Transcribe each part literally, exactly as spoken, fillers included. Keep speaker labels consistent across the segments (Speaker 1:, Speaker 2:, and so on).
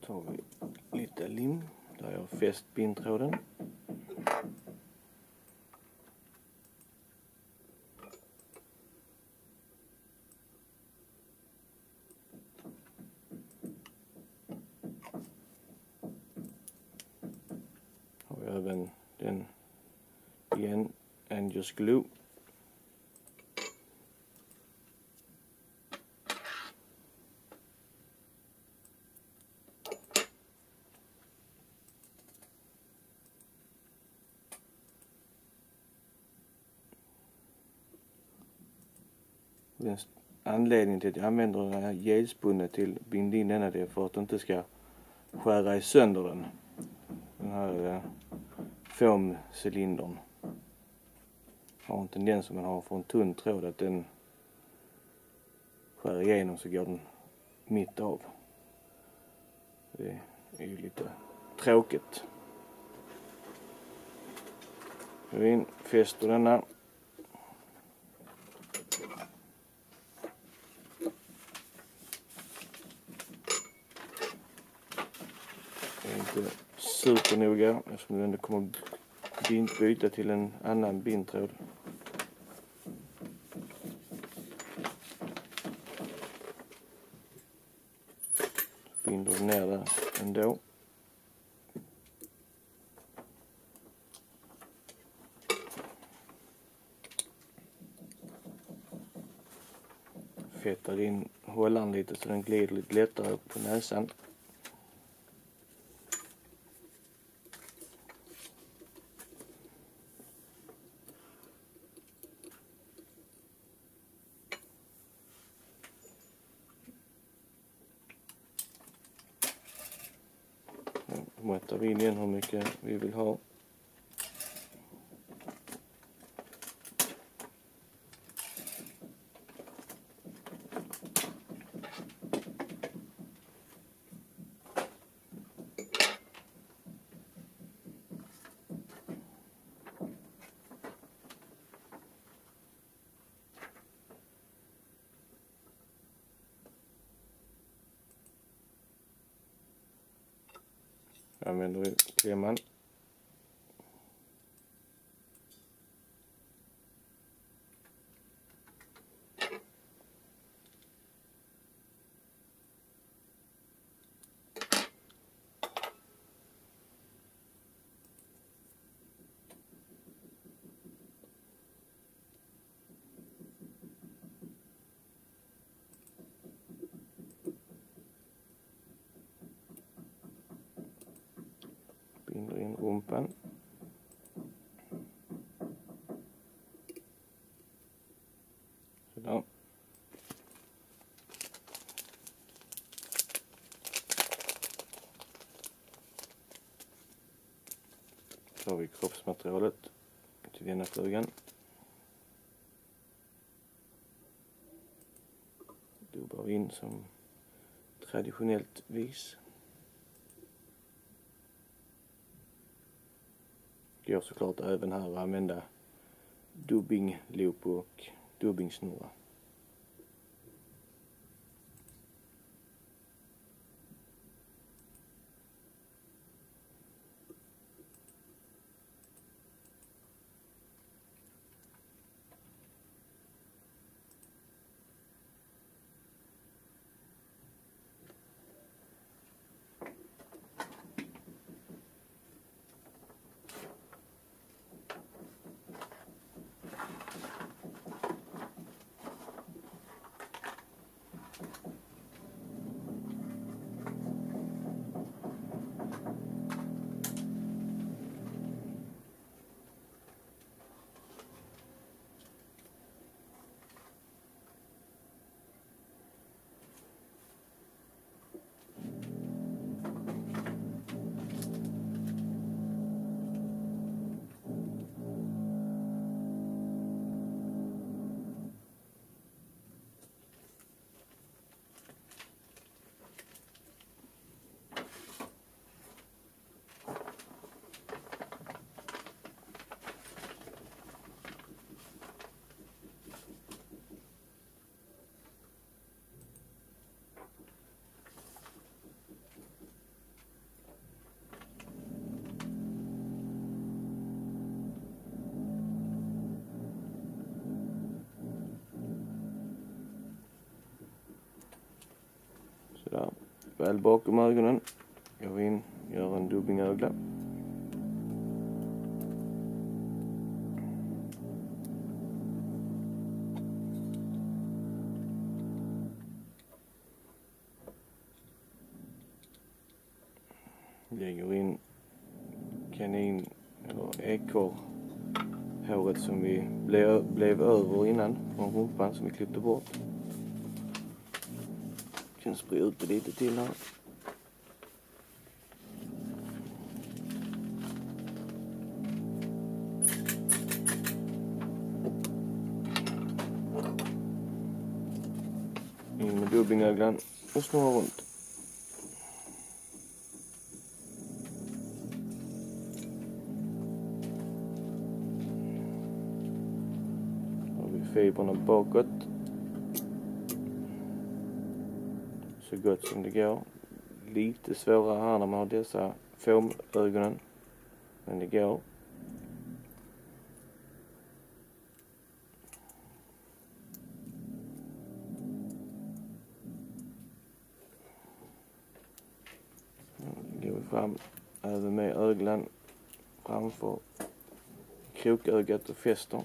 Speaker 1: tar vi lite lim där jag har fäst bindtråden. Har vi även den igen, Angels Glue. Den anledningen till att jag använder den här gelspunnet till bind in denna, det är för att det inte ska skära i sönder den. Den här eh, foamcylindern har en tendens som man har för en tunn tråd att den skär igenom, så går den mitt av. Det är ju lite tråkigt. Vi in, fäster denna. Det är inte supernoga eftersom den kommer byta till en annan bindtråd. Binder ner det ändå. Fettar in hållaren lite så den glider lite lättare upp på näsan. Mäter vi in igen hur mycket vi vill ha. Använder vi klämman. Binder in rumpan. Sådär. Så har vi kroppsmaterialet till denna flugan. Dubbar vi in som traditionellt vis. Går såklart även här att använda dubbing loop och dubbing snurra. väl bakom ögonen. Går in, gör en dubbingögla. Lägger in kanin eller ekorrhåret som vi blev, blev över innan från rumpan som vi klippte bort. Kan sprida ut det lite till här. In med dubbingöglan och snurra runt. Fibrerna bakåt så gott som det går. Lite svårare här när man har dessa fåmögonen, men det går. Nu går vi fram även med öglan framför krokögat och fäster.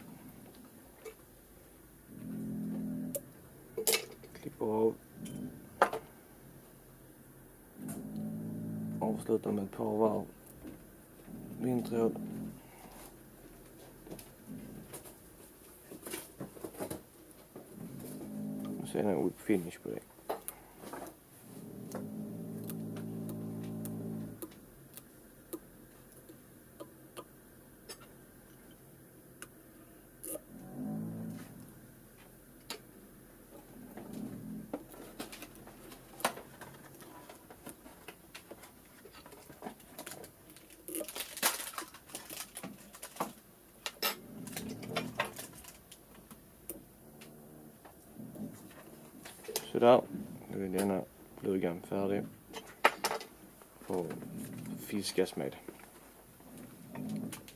Speaker 1: Klipper av. Avslutar med ett par varv vindtråd. Och sen en whip finish på det. Sådär, nu är denna flugan färdig för att fiskas med.